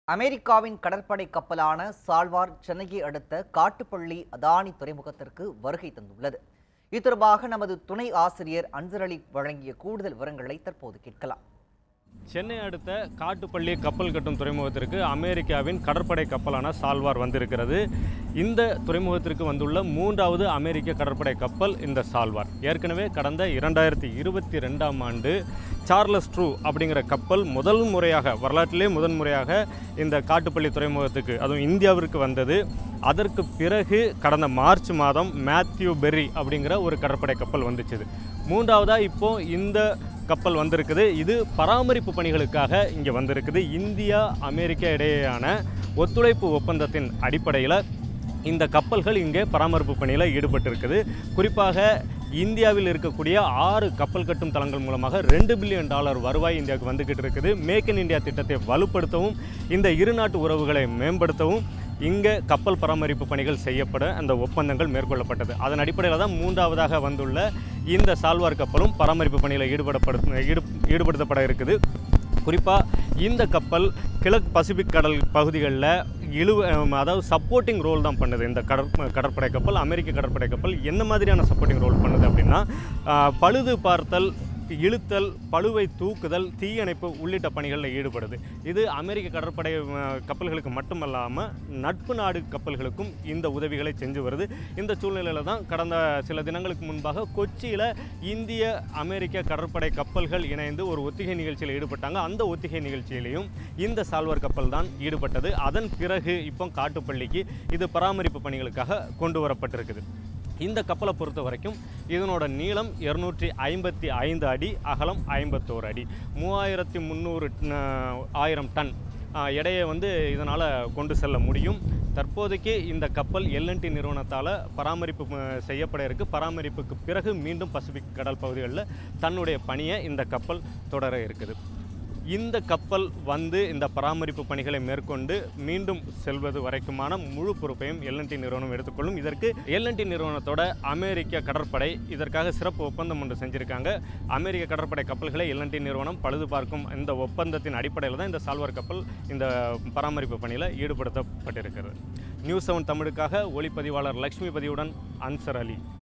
அமெரிக்காவின் கடற்படை கப்பலான சால்வார் சென்னையை அடுத்த காட்டுப்பள்ளி அதானி துறைமுகத்திற்கு வருகை தந்துள்ளது. இது தொடர்பாக நமது துணை ஆசிரியர் அன்சர் அலி வழங்கிய கூடுதல் விவரங்களை தற்போது கேட்கலாம். சென்னை அடுத்த காட்டுப்பள்ளி கப்பல் கட்டும் துறைமுகத்திற்கு அமெரிக்காவின் கடற்படை கப்பலான சால்வார் வந்திருக்கிறது. இந்த துறைமுகத்திற்கு வந்துள்ள மூன்றாவது அமெரிக்க கடற்படை கப்பல் இந்த சால்வார். ஏற்கனவே கடந்த 2022ஆம் ஆண்டு சார்லஸ் ட்ரூ அப்படிங்கிற கப்பல் வரலாற்றிலே முதன்முறையாக இந்த காட்டுப்பள்ளி துறைமுகத்துக்கு, அதுவும் இந்தியாவிற்கு வந்தது. அதற்கு பிறகு கடந்த மார்ச் மாதம் மேத்யூ பெர்ரி அப்படிங்கிற ஒரு கடற்படை கப்பல் வந்துச்சு. மூன்றாவதாக இப்போ இந்த கப்பல் வந்திருக்குது. இது பராமரிப்பு பணிகளுக்காக இங்கே வந்திருக்குது. இந்தியா அமெரிக்கா இடையேயான ஒத்துழைப்பு ஒப்பந்தத்தின் அடிப்படையில் இந்த கப்பல்கள் இங்கே பராமரிப்பு பணியில் ஈடுபட்டிருக்குது. குறிப்பாக இந்தியாவில் இருக்கக்கூடிய 6 கப்பல் கட்டும் தளங்கள் மூலமாக $2 பில்லியன் வருவாய் இந்தியாவுக்கு வந்துக்கிட்டு இருக்குது. மேக் இன் இந்தியா திட்டத்தை வலுப்படுத்தவும் இந்த இரு நாட்டு உறவுகளை மேம்படுத்தவும் இங்கே கப்பல் பராமரிப்பு பணிகள் செய்யப்பட அந்த ஒப்பந்தங்கள் மேற்கொள்ளப்பட்டது. அதன் அடிப்படையில் தான் மூன்றாவதாக வந்துள்ள இந்த சால்வார் கப்பலும் பராமரிப்பு பணியில் ஈடுபடுத்தப்பட இருக்குது. குறிப்பாக இந்த கப்பல் கிழக்கு பசிபிக் கடல் பகுதிகளில் அதாவது சப்போர்ட்டிங் ரோல் தான் பண்ணுது. இந்த கடற்படை கப்பல், அமெரிக்க கடற்படை கப்பல் என்ன மாதிரியான சப்போர்ட்டிங் ரோல் பண்ணுது அப்படின்னா, பழுது பார்த்தல், இழுத்தல், பழுவை தூக்குதல், தீயணைப்பு உள்ளிட்ட பணிகளில் ஈடுபடுது. இது அமெரிக்க கடற்படை கப்பல்களுக்கு மட்டுமல்லாமல் நட்பு நாடு கப்பல்களுக்கும் இந்த உதவிகளை செஞ்சு வருது. இந்த சூழ்நிலையில் தான் கடந்த சில தினங்களுக்கு முன்பாக கொச்சியில் இந்திய அமெரிக்க கடற்படை கப்பல்கள் இணைந்து ஒரு ஒத்திகை நிகழ்ச்சியில் ஈடுபட்டாங்க. அந்த ஒத்திகை நிகழ்ச்சியிலையும் இந்த சால்வார் கப்பல் தான் ஈடுபட்டது. அதன் பிறகு இப்போ காட்டுப்பள்ளிக்கு இது பராமரிப்பு பணிகளுக்காக கொண்டு வரப்பட்டிருக்குது. இந்த கப்பலை பொறுத்த வரைக்கும் இதனோட நீளம் 255 அடி, அகலம் 51 அடி, 3300 டன் எடையை இதனால் கொண்டு செல்ல முடியும். தற்போதைக்கு இந்த கப்பல் L&T நிறுவனத்தால் பராமரிப்பு செய்யப்பட இருக்குது. பராமரிப்புக்கு பிறகு மீண்டும் பசிபிக் கடல் பகுதிகளில் தன்னுடைய பணியை இந்த கப்பல் தொடர இருக்குது. இந்த கப்பல் இந்த பராமரிப்பு பணிகளை மேற்கொண்டு மீண்டும் செல்வது வரைக்குமான முழு பொறுப்பையும் L&T நிறுவனம் எடுத்துக்கொள்ளும். இதற்கு L&T நிறுவனத்தோட அமெரிக்க கடற்படை இதற்காக சிறப்பு ஒப்பந்தம் ஒன்று செஞ்சுருக்காங்க. அமெரிக்க கடற்படை கப்பல்களை L&T நிறுவனம் பழுது பார்க்கும் இந்த ஒப்பந்தத்தின் அடிப்படையில் தான் இந்த சால்வார் கப்பல் இந்த பராமரிப்பு பணியில் ஈடுபடுத்தப்பட்டிருக்கிறது. நியூஸ் 7 தமிழுக்காக ஒளிப்பதிவாளர் லக்ஷ்மிபதியுடன் அன்சர் அலி.